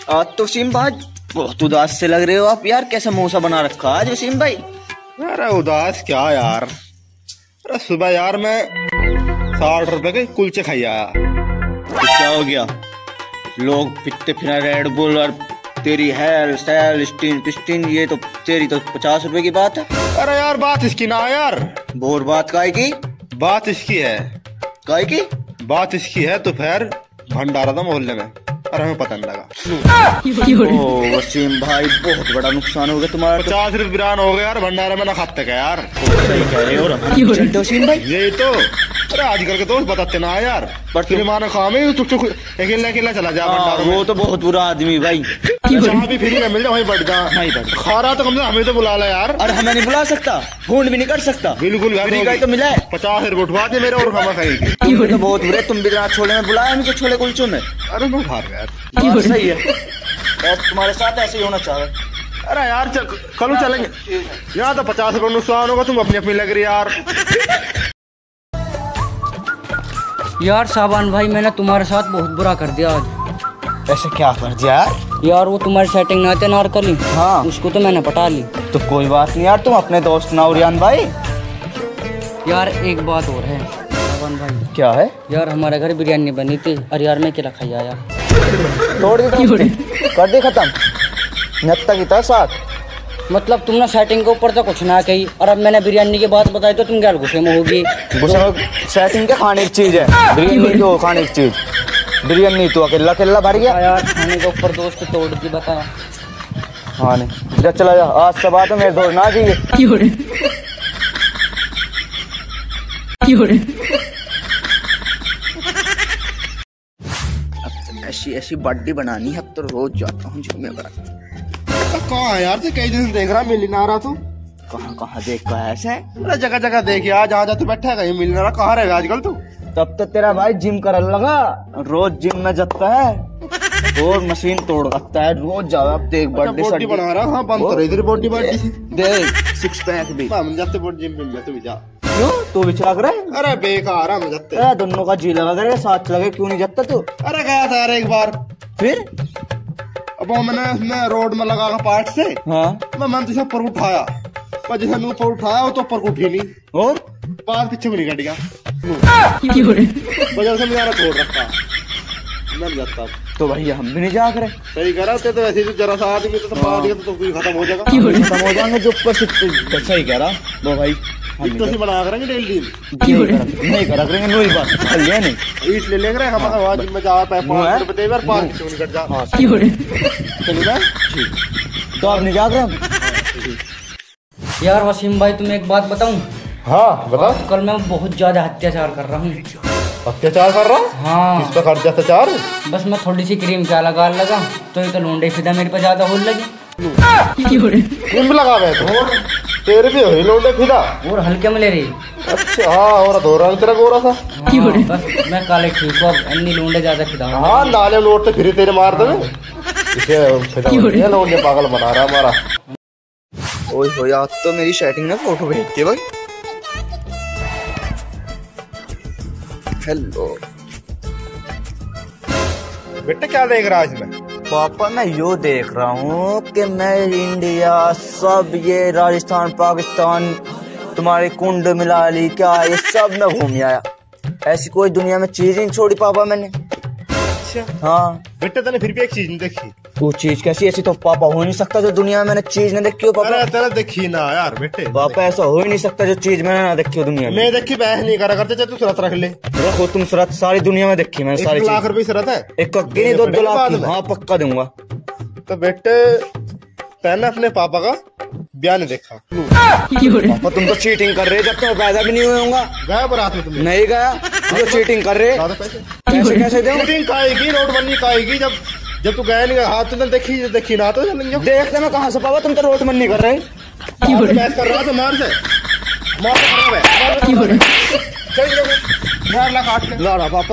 आज तो वसीम भाई बहुत उदास से लग रहे हो आप यार। कैसा मुंह सा बना रखा आज वसीम भाई? अरे उदास क्या यार, अरे सुबह यार मैं 60 रुपए के कुलचे खाई आया। तो क्या हो गया? लोग पिटते फिर रेड बुल और तेरी हेल स्टाइल स्टीन पिस्टीन, ये तो तेरी तो 50 रुपए की बात है। अरे यार बात इसकी ना यार। बोर बात काय की? बात इसकी है। काय की? बात इसकी है तो फिर भंडारा था मोहल्ले में और हमें पता नहीं लगा। ओ वसीम भाई बहुत बड़ा नुकसान हो गया तुम्हारा। 50 रुपए बिरान हो गया यार, भंडारा में ना खाते क्या यार। सही कह रहे हो चलते वसीम भाई। यही तो, अरे आजकल के दोस्त बताते ना यार। पर तुम मानो खाओ में अकेला अकेला चला जा भंडारा में। वो तो बहुत बुरा आदमी भाई। जहाँ भी फ्री में मिल जाए वहीं बैठ जा। खा रहा तो कम से हमें तो बुला ला यार। अरे हमें नहीं बुला सकता, फोन भी नहीं कर सकता। बिल्कुल फ्री का ही तो मिला है। 50 रुपए उठवा दे मेरे और खामा खाएगी। तो बहुत बुरे, तुम भी छोले में बुलाया मुझे, छोले कुलचों में। अरे मैं खा रहा यार। सही है, तुम्हारे साथ ऐसे ही होना चाहिए। अरे यार कल चलेंगे यहाँ तो 50 रुपए नुकसान होगा, तुम अपनी अपनी लग रही यार। यार साबान भाई मैंने तुम्हारे साथ बहुत बुरा कर दिया आज। ऐसे क्या कर दिया यार? वो तुम्हारी सेटिंग ना थे नारकली, हाँ उसको तो मैंने पटा ली। तो कोई बात नहीं यार, तुम अपने दोस्त ना उरियान भाई। यार एक बात और है साबान भाई। क्या है? यार हमारे घर बिरयानी बनी थी और यार मैं अकेला खाई आया। तोड़ दी कर दे खत्म नत्ता की था साथ। मतलब तुमने सेटिंग के ऊपर तो कुछ ना कही और अब मैंने बिरयानी की बात बताई तो तुम क्या गुस्से में होगी? सेटिंग के खाने की चीज है, बिरयानी तो खाने की चीज। बिरयानी तो अकेला अकेला भर गया यार, खाने के ऊपर दोस्त तोड़ दी बता। हाँ नहीं जा, चला जा, आज से बात है मेरे दोस्त ना चाहिए। ऐसी ऐसी बर्थडे बनानी है, अब तो रोज जाता हूँ जिम में। कहाँ है यार? कई दिन देख रहा मिल ना रहा तू। कहाँ कहाँ देख का है ऐसे? अरे जगह जगह देख यार, जहाँ जहाँ तू बैठा है कहीं मिल ना रहा। कहाँ रहेगा आजकल तू? तब तो तेरा भाई जिम करने लगा, रोज जिम में जाता है और मशीन तोड़ रखता है रोज। जाओ अब देख बर्थडे बॉडी बना रहा। हाँ बंद कर इधर बॉडी देख, सिक्स पैक भी जाते बॉडी जिम में तू भी जा। क्यों तू भी चला करे? अरे बेकार हम जाते दोनों का जी लगा करे, साथ लगे, क्यों नहीं जाता तू? अरे गया था यार एक बार। फिर अब वो मैंने रोड में लगा पार्ट से। हाँ मैं तुझे ऊपर उठाया, पर जैसे मैं ऊपर उठाया वो तो ऊपर को उठी नहीं और पार्ट पीछे को नहीं कट गया। वजह से मेरा छोड़ रखा मैं जाता। तो भैया हम भी नहीं जा करे। सही करा तो वैसे तो जरा सा आदमी तो पा दिया तो खत्म हो जाएगा। खत्म हो जाएंगे जो ऊपर से। सही कह रहा वो भाई। तो से बना करेंगे डेली नहीं करा करेंगे, नई बात ले नहीं ईट ले लेंगे हम आवाज में जा पाए 5 रुपए दे बार 5 क्यों नहीं कट जा। हां चलेगा तो आप नहीं जा रहे? यार वसीम भाई तुम्हें एक बात बताऊं? हाँ बता। कल मैं बहुत ज्यादा अत्याचार कर रहा हूँ। अत्याचार कर रहा? हाँ। किस प्रकार का अत्याचार? बस मैं थोड़ी सी क्रीम क्या लगा तो ये तो लोंडे फिदा मेरे पे ज्यादा होने लगी। क्रीम लगा गए तो तेरे भी हो लोंडे फिदा और हल्के में ले रही। अच्छा हाँ, और दो रंग तेरा गोरा था। बस मैं काले ठीक हूँ, अब अन्नी लोंडे ज्यादा फिदा। हाँ नाले लोट तो फिर तेरे मार दे इसे लोंडे पागल बना रहा हमारा। ओए हो यार, तो मेरी सेटिंग में फोटो भेज के भाई। हेलो बेटा क्या देख रहा है इसमें? पापा मैं यो देख रहा हूँ कि मैं इंडिया सब ये राजस्थान पाकिस्तान तुम्हारी कुंड मिला ली क्या, ये सब मैं घूम आया। ऐसी कोई दुनिया में चीज नहीं छोड़ी पापा मैंने। अच्छा हाँ बेटा तूने फिर भी एक चीज नहीं देखी। वो चीज कैसी? ऐसी तो पापा हो नहीं सकता जो दुनिया में मैंने चीज नहीं देखी हो पापा। अरे तेरा देखी ना यार बेटे। पापा ऐसा हो ही नहीं सकता जो चीज मैंने ना देखी हो दुनिया में। मैं देखी बहस नहीं करा करते, तू सूरत रख ले। रखो तुम सूरत, सारी दुनिया में देखी मैंने सारी। 1 लाख रुपए सूरत है? एक कक्की नहीं 2 लाख की। हाँ पक्का दूंगा। तो बेटे मैंने अपने पापा का बयान देखा। पापा तुम तो चीटिंग कर रहे, जब तो पैदा भी नहीं हुए होगा। गया बारात में? तुम नहीं गया तो चीटिंग कर रहे। पैसे कैसे दे? चीटिंग खाएगी, नोटबंदी खाएगी। जब तू गया नहीं, हाथ तो देखी ना तो देखते मैं कहाँ से पापा, तुम तो नोटबंदी कर रहे। बहस कर रहा था मार से लाड़ा पापा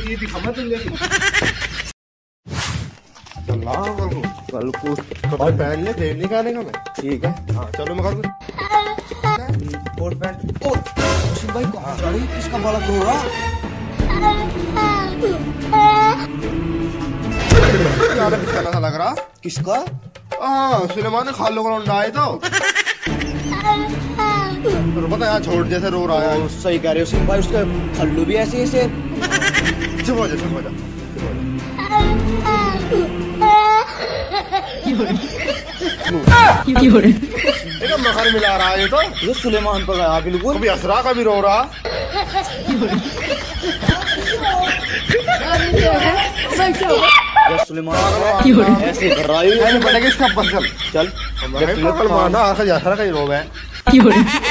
कल को कपड़े पहन ले, फिर नहीं खाने का मैं। ठीक है हाँ चलो मैं कर कोट पैंट। ओ भाई कहाँ जा रही? किसका बाला हो रहा? ज्यादा पिछला सा लग रहा। किसका? हाँ सुलेमान ने खालू को लौंडा आए तो पता यहाँ छोड़ जैसे रो रहा है। सही कह रहे हो सिंह भाई, उसका खल्लू भी ऐसे ऐसे। चुप हो जा, चुप हो जा। देखो मखर मिला रहा है ये तो। ये सुलेमान पर गया बिल्कुल। कभी हंस कभी रो रहा। ये सुलेमान ऐसे कर रहा है। पता किसका पसंद? चल माना कहीं रो गए।